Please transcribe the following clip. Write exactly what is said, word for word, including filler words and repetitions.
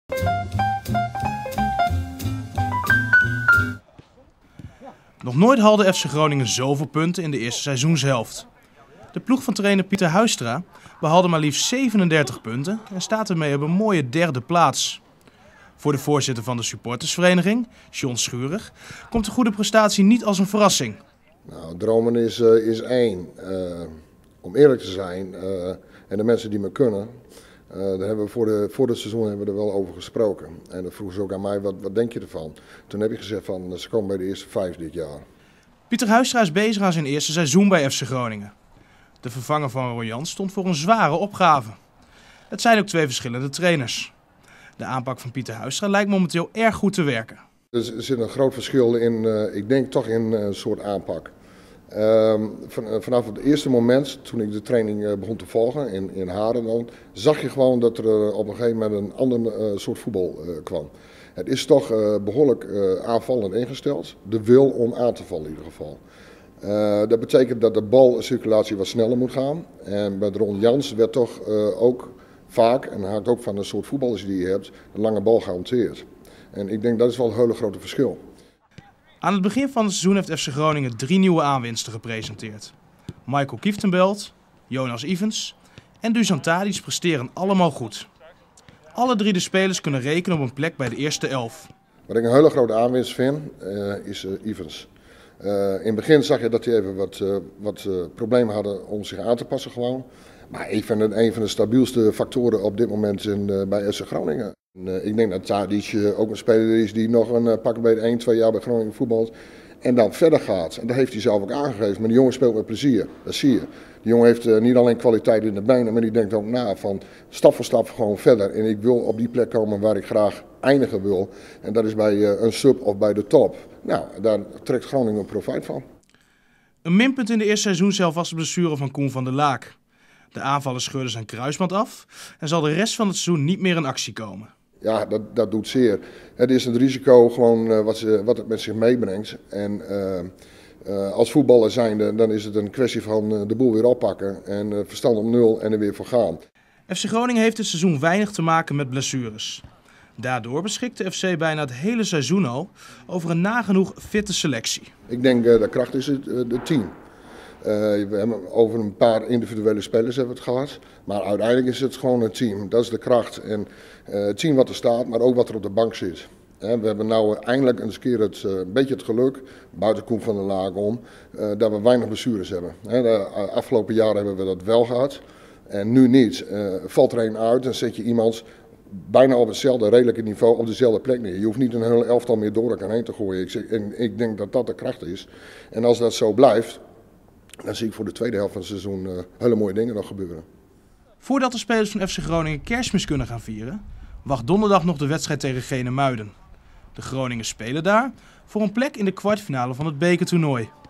Nog nooit haalde F C Groningen zoveel punten in de eerste seizoenshelft. De ploeg van trainer Pieter Huistra behaalde maar liefst zevenendertig punten en staat ermee op een mooie derde plaats. Voor de voorzitter van de supportersvereniging, John Schurig, komt de goede prestatie niet als een verrassing. Nou, dromen is, uh, is één. Uh, om eerlijk te zijn, uh, en de mensen die me kunnen, uh, daar hebben we voor, de, voor het seizoen hebben we er wel over gesproken. En dan vroegen ze ook aan mij, wat, wat denk je ervan? Toen heb ik gezegd van, ze komen bij de eerste vijf dit jaar. Pieter Huistra is bezig aan zijn eerste seizoen bij F C Groningen. De vervanger van Roy Jans stond voor een zware opgave. Het zijn ook twee verschillende trainers. De aanpak van Pieter Huistra lijkt momenteel erg goed te werken. Er zit een groot verschil in, uh, ik denk toch in een soort aanpak. Uh, van, vanaf het eerste moment, toen ik de training uh, begon te volgen in, in Haren, dan, zag je gewoon dat er uh, op een gegeven moment een ander uh, soort voetbal uh, kwam. Het is toch uh, behoorlijk uh, aanvallend ingesteld, de wil om aan te vallen in ieder geval. Uh, dat betekent dat de balcirculatie wat sneller moet gaan. En bij Ron Jans werd toch uh, ook vaak, en dat hangt ook van de soort voetballers die je hebt, de lange bal gehanteerd. En ik denk dat is wel een hele grote verschil. Aan het begin van het seizoen heeft F C Groningen drie nieuwe aanwinsten gepresenteerd. Michael Kieftenbelt, Jonas Ivens en Dusan Tadic presteren allemaal goed. Alle drie de spelers kunnen rekenen op een plek bij de eerste elf. Wat ik een hele grote aanwinst vind, uh, is uh, Ivens. Uh, in het begin zag je dat hij even wat, uh, wat uh, problemen hadden om zich aan te passen gewoon. Maar ik vind het een van de stabielste factoren op dit moment in, uh, bij F C Groningen. En, uh, ik denk dat Tadic uh, ook een speler is die nog een uh, pak bij één, twee jaar bij Groningen voetbalt. En dan verder gaat. En dat heeft hij zelf ook aangegeven. Maar die jongen speelt met plezier, dat zie je. Die jongen heeft uh, niet alleen kwaliteit in de benen, maar die denkt ook na van stap voor stap gewoon verder. En ik wil op die plek komen waar ik graag eindigen wil. En dat is bij uh, een sub of bij de top. Nou, daar trekt Groningen profijt van. Een minpunt in de eerste seizoenshelft was de blessure van Koen van der Laak. De aanvaller scheurde zijn kruisband af en zal de rest van het seizoen niet meer in actie komen. Ja, dat, dat doet zeer. Het is het risico gewoon uh, wat, ze, wat het met zich meebrengt. En uh, uh, als voetballer zijnde, dan is het een kwestie van uh, de boel weer oppakken en uh, verstand op nul en er weer voor gaan. F C Groningen heeft dit seizoen weinig te maken met blessures. Daardoor beschikt de F C bijna het hele seizoen al over een nagenoeg fitte selectie. Ik denk uh, de kracht is het, uh, het team. Uh, we hebben over een paar individuele spelers hebben we het gehad, maar uiteindelijk is het gewoon het team. Dat is de kracht en uh, het team wat er staat, maar ook wat er op de bank zit. He, we hebben nu eindelijk eens een keer het, uh, een beetje het geluk, buiten Koen van der Laak om, uh, dat we weinig blessures hebben. He, de afgelopen jaren hebben we dat wel gehad en nu niet. Uh, valt er een uit, dan zet je iemand bijna op hetzelfde redelijke niveau op dezelfde plek neer. Je hoeft niet een hele elftal meer door elkaar heen te gooien. Ik, zeg, en ik denk dat dat de kracht is. En als dat zo blijft, dan zie ik voor de tweede helft van het seizoen uh, hele mooie dingen nog gebeuren. Voordat de spelers van F C Groningen Kerstmis kunnen gaan vieren, wacht donderdag nog de wedstrijd tegen Genemuiden. De Groningen spelen daar voor een plek in de kwartfinale van het bekertoernooi.